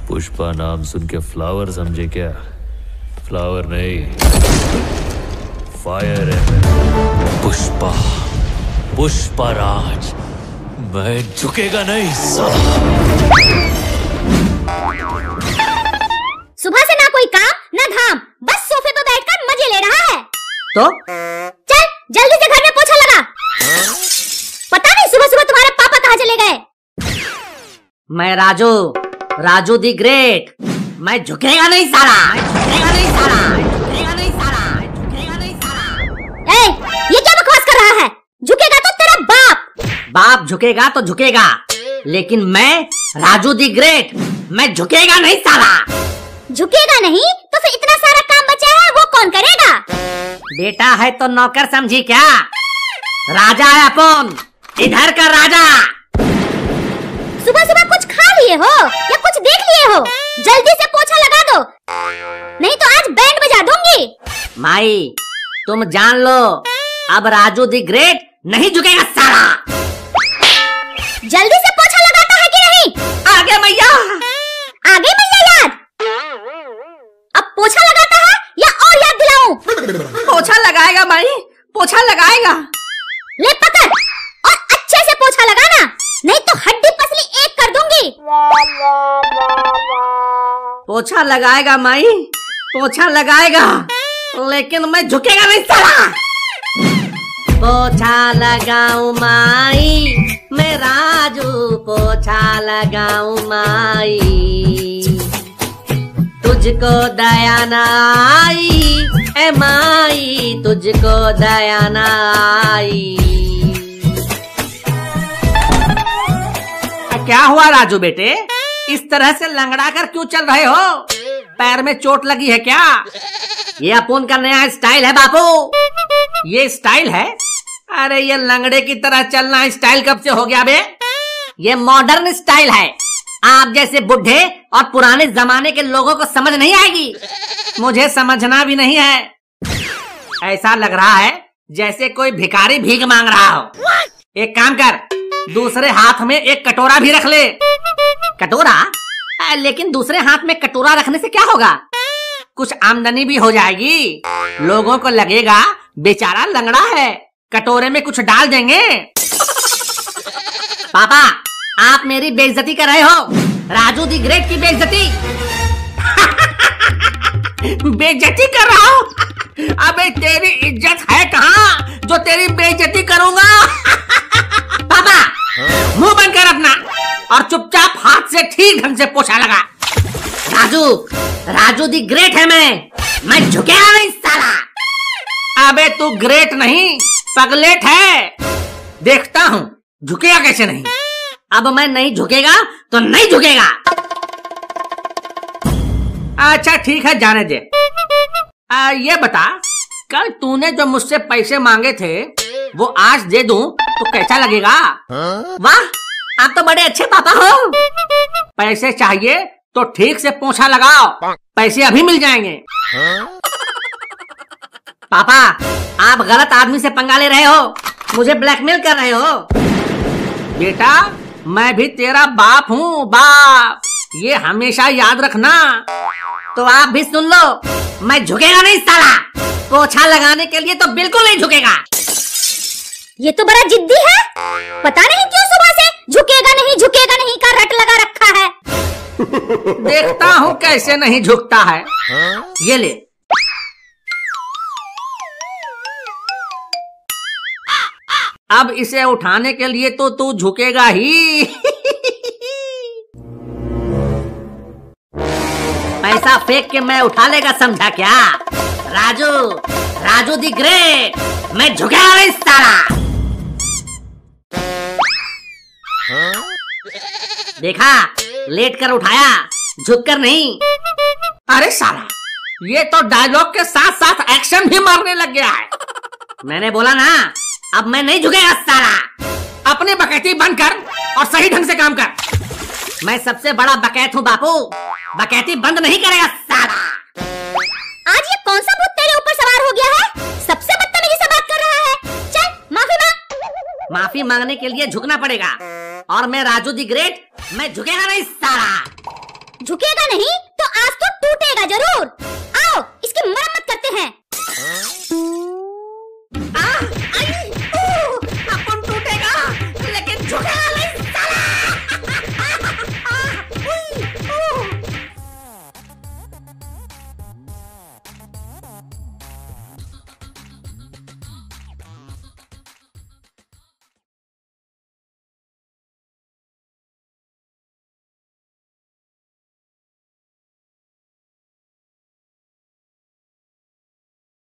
पुष्पा नाम सुन के फ्लावर समझे क्या? फ्लावर नहीं, फायर है। पुष्पा, पुष्पराज, मैं झुकेगा नहीं साला। सुबह से ना कोई काम ना धाम, बस सोफे पे बैठकर मजे ले रहा है। तो चल जल्दी से घर में पोछा लगा। पता नहीं सुबह सुबह तुम्हारे पापा कहाँ चले गए। मैं राजू, राजू दी ग्रेट, मैं झुकेगा नहीं साला, झुकेगा नहीं साला, झुकेगा नहीं साला, झुकेगा नहीं साला। ए, ये क्या बकवास कर रहा है? झुकेगा तो तेरा बाप। बाप झुकेगा तो झुकेगा, लेकिन मैं राजू दी ग्रेट, मैं झुकेगा नहीं साला। झुकेगा नहीं तो फिर इतना सारा काम बचा है वो कौन करेगा? बेटा है तो नौकर समझी क्या? राजा है अपन, इधर का राजा। सुबह सुबह कुछ खा लिए हो या कुछ देख लिए हो? जल्दी से पोछा लगा दो, नहीं तो आज बैंड बजा दूंगी। माई तुम जान लो, अब राजू दी ग्रेट नहीं झुकेगा साला। जल्दी से पोछा लगाता है कि नहीं? आगे मैया, आगे मैया याद। अब पोछा लगाता है या और याद दिलाऊं? पोछा लगाएगा माई, पोछा लगाएगा। ले पकड़ और अच्छे से पोछा लगाना, नहीं तो हड्डी पसली एक कर दूंगी। पोछा लगाएगा माई, पोछा लगाएगा, लेकिन मैं झुकेगा नहीं साला। पोछा लगाऊं माई, मैं राजू पोछा लगाऊं माई, तुझको दया न आई ए माई, तुझको दया न आई। क्या हुआ राजू बेटे, इस तरह से लंगड़ा कर क्यों चल रहे हो? पैर में चोट लगी है क्या? ये अपन का नया स्टाइल है बापू। ये स्टाइल है? अरे ये लंगड़े की तरह चलना स्टाइल कब से हो गया बे? ये मॉडर्न स्टाइल है। आप जैसे बुढ़े और पुराने जमाने के लोगों को समझ नहीं आएगी, मुझे समझना भी नहीं है। ऐसा लग रहा है जैसे कोई भिखारी भीख मांग रहा हो। एक काम कर, दूसरे हाथ में एक कटोरा भी रख ले। कटोरा? लेकिन दूसरे हाथ में कटोरा रखने से क्या होगा? कुछ आमदनी भी हो जाएगी, लोगों को लगेगा बेचारा लंगड़ा है, कटोरे में कुछ डाल देंगे। पापा आप मेरी बेइज्जती कर रहे हो, राजू दी ग्रेट की बेइज्जती। बेइज्जती कर रहा हूँ? अबे तेरी इज्जत है कहाँ जो तेरी बेइज्जती करूंगा? पापा मुंह बंद कर अपना और चुपचाप हाथ से ठीक ढंग से पोछा लगा। राजू, राजू दी ग्रेट है मैं झुकेगा नहीं साला। अबे तू ग्रेट नहीं पगलेट है, देखता हूँ झुकेगा कैसे नहीं। अब मैं नहीं झुकेगा तो नहीं झुकेगा। अच्छा ठीक है जाने दे। ये बता, कल तूने जो मुझसे पैसे मांगे थे वो आज दे दूं तो कैसा लगेगा? वाह आप तो बड़े अच्छे पापा हो। पैसे चाहिए तो ठीक से पोछा लगाओ, पैसे अभी मिल जाएंगे। पापा आप गलत आदमी से पंगा ले रहे हो, मुझे ब्लैकमेल कर रहे हो। बेटा मैं भी तेरा बाप हूँ, बाप, ये हमेशा याद रखना। तो आप भी सुन लो, मैं झुकेगा नहीं साला, पोछा लगाने के लिए तो बिल्कुल नहीं झुकेगा। ये तो बड़ा जिद्दी है, पता नहीं क्यों सुबह से झुकेगा नहीं का रट लगा रखा है। देखता हूँ कैसे नहीं झुकता है। ये ले। अब इसे उठाने के लिए तो तू झुकेगा ही। पैसा फेंक के मैं उठा लेगा समझा क्या? राजू, राजू दी ग्रेट, मैं झुकेगा नहीं साला। देखा, लेट कर उठाया, झुक कर नहीं। अरे साला, ये तो डायलॉग के साथ साथ एक्शन भी मारने लग गया है। मैंने बोला ना, अब मैं नहीं झुकेगा साला। अपने बकैती बंद कर और सही ढंग से काम कर। मैं सबसे बड़ा बकैत हूँ बापू, बकैती बंद नहीं करेगा साला। आज ये कौन सा भूत तेरे ऊपर सवार हो गया है? सबसे बदतमीजी से बात कर रहा है। चल माफी मांग। माफी मांगने के लिए झुकना पड़ेगा, और मैं राजू दी ग्रेट, मैं झुकेगा नहीं साला। झुकेगा नहीं